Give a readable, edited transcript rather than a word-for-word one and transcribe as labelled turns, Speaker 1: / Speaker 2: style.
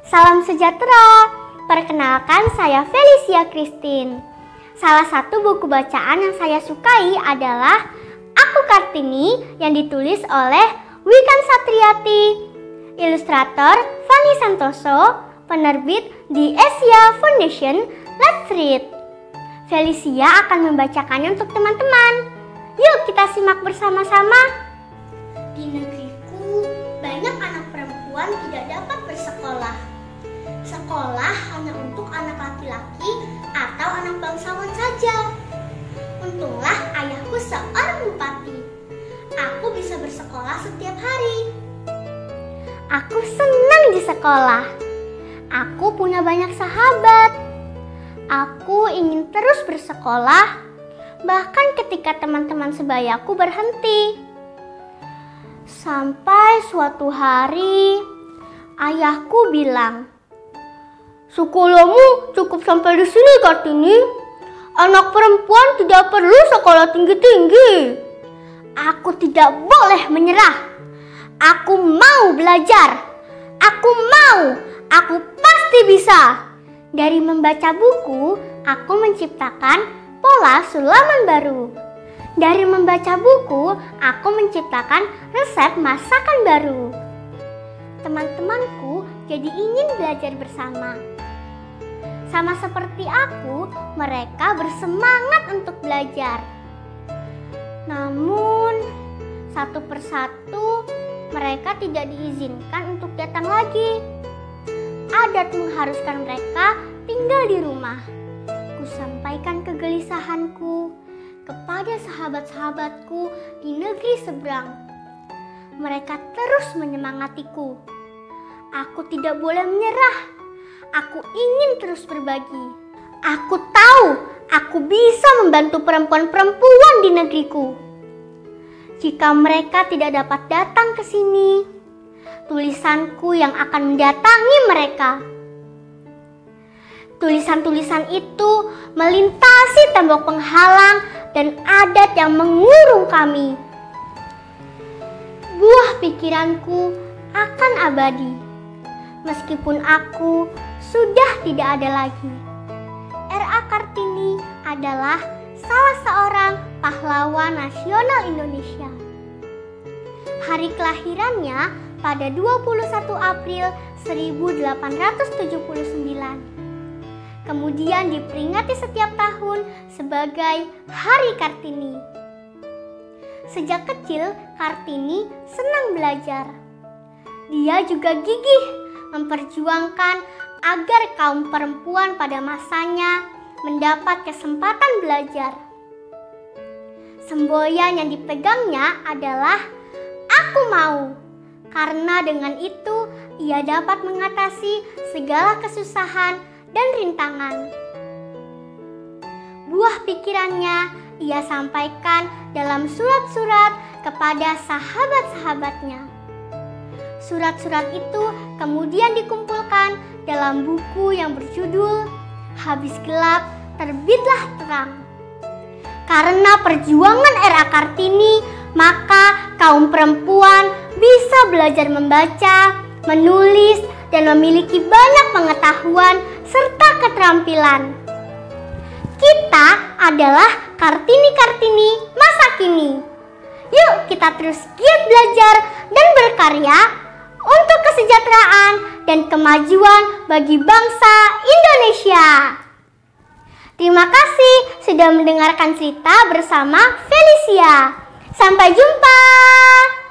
Speaker 1: Salam sejahtera. Perkenalkan, saya Felicia Christine. Salah satu buku bacaan yang saya sukai adalah Aku Kartini yang ditulis oleh Wikan Satriati, ilustrator Fanny Santoso, penerbit di Asia Foundation. Let's read. Felicia akan membacakannya untuk teman-teman. Yuk kita simak bersama-sama. Di negeriku, banyak anak perempuan tidak dapat bersekolah. Sekolah hanya untuk anak laki-laki atau anak bangsawan saja. Untunglah ayahku seorang bupati. Aku bisa bersekolah setiap hari. Aku senang di sekolah. Aku punya banyak sahabat. Aku ingin terus bersekolah, bahkan ketika teman-teman sebayaku berhenti. Sampai suatu hari, ayahku bilang, "Sekolahmu cukup sampai di sini, Kartini. Anak perempuan tidak perlu sekolah tinggi-tinggi." Aku tidak boleh menyerah. Aku mau belajar. Aku pasti bisa. Dari membaca buku, aku menciptakan pola sulaman baru. Dari membaca buku, aku menciptakan resep masakan baru. Teman-temanku jadi ingin belajar bersama. Sama seperti aku, mereka bersemangat untuk belajar. Namun, satu persatu mereka tidak diizinkan untuk datang lagi. Adat mengharuskan mereka tinggal di rumah. Kusampaikan kegelisahanku kepada sahabat-sahabatku di negeri seberang. Mereka terus menyemangatiku. Aku tidak boleh menyerah. Aku ingin terus berbagi. Aku tahu aku bisa membantu perempuan-perempuan di negeriku. Jika mereka tidak dapat datang ke sini, tulisanku yang akan mendatangi mereka. Tulisan-tulisan itu melintasi tembok penghalang dan adat yang mengurung kami. Buah pikiranku akan abadi, meskipun aku sudah tidak ada lagi. R.A. Kartini adalah salah seorang pahlawan nasional Indonesia. Hari kelahirannya pada 21 April 1879. Kemudian diperingati setiap tahun sebagai Hari Kartini. Sejak kecil, Kartini senang belajar. Dia juga gigih memperjuangkan agar kaum perempuan pada masanya mendapat kesempatan belajar. Semboyan yang dipegangnya adalah "Aku mau", karena dengan itu ia dapat mengatasi segala kesusahan dan rintangan. Buah pikirannya ia sampaikan dalam surat-surat kepada sahabat-sahabatnya. Surat-surat itu kemudian dikumpulkan dalam buku yang berjudul Habis Gelap Terbitlah Terang. Karena perjuangan R.A. Kartini, maka kaum perempuan bisa belajar membaca, menulis, dan memiliki banyak pengetahuan serta keterampilan. Kita adalah Kartini-Kartini masa kini. Yuk kita terus giat belajar dan berkarya untuk kesejahteraan dan kemajuan bagi bangsa Indonesia. Terima kasih sudah mendengarkan cerita bersama Felicia. Sampai jumpa.